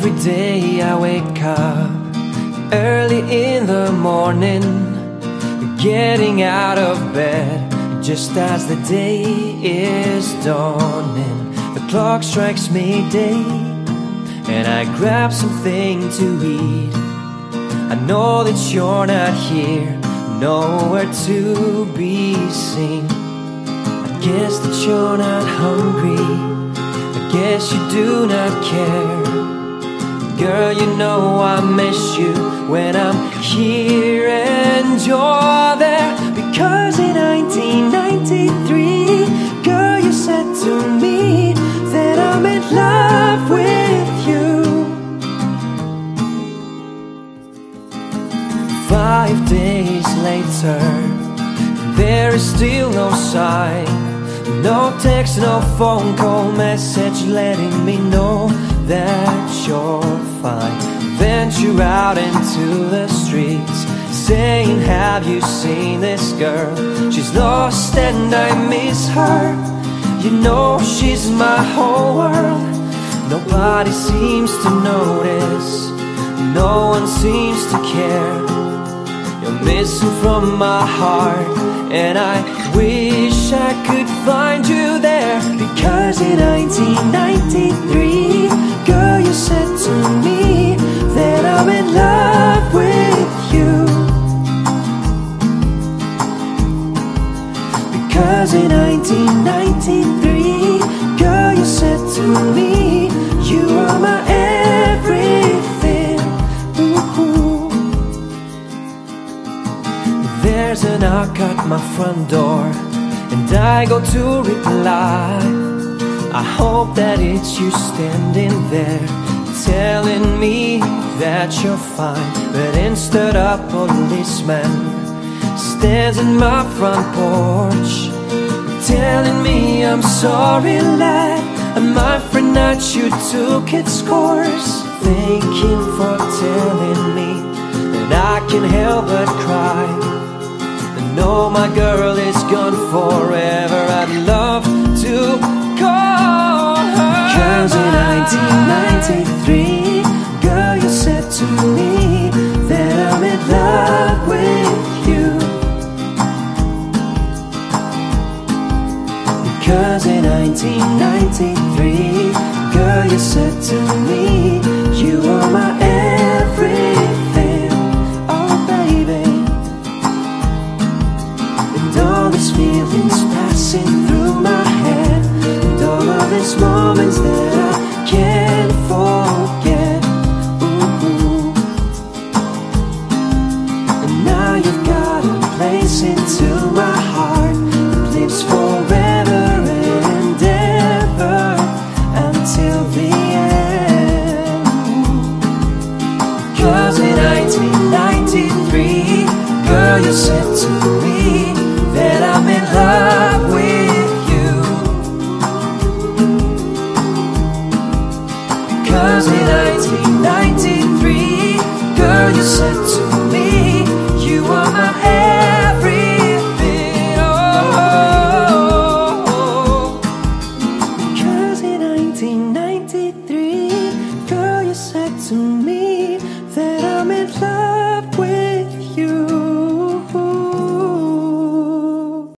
Every day I wake up early in the morning, getting out of bed just as the day is dawning. The clock strikes midday and I grab something to eat. I know that you're not here, nowhere to be seen. I guess that you're not hungry, I guess you do not care. Girl, you know I miss you when I'm here and you're there. Because in 1993, girl, you said to me that I'm in love with you. 5 days later, there is still no sign, no text, no phone call message letting me know that you're fine. Venture out into the streets saying, have you seen this girl? She's lost and I miss her. You know she's my whole world. Nobody seems to notice, no one seems to care. You're missing from my heart and I wish I could find you there. Because in 1993, girl, you said to me that I'm in love with you. Because in 1993, girl, you said to me, you are my everything. Ooh. There's a knock at my front door and I go to reply. I hope that it's you standing there telling me that you're fine. But instead a policeman stands in my front porch telling me I'm sorry lad, I'm afraid that you took its course. Thank you for telling me that I can help but cry. No, my girl is gone forever. I'd love to call her. Cause in 1993, girl, you said to me that I'm in love with you. Because in 1993, girl, you said to me, you are my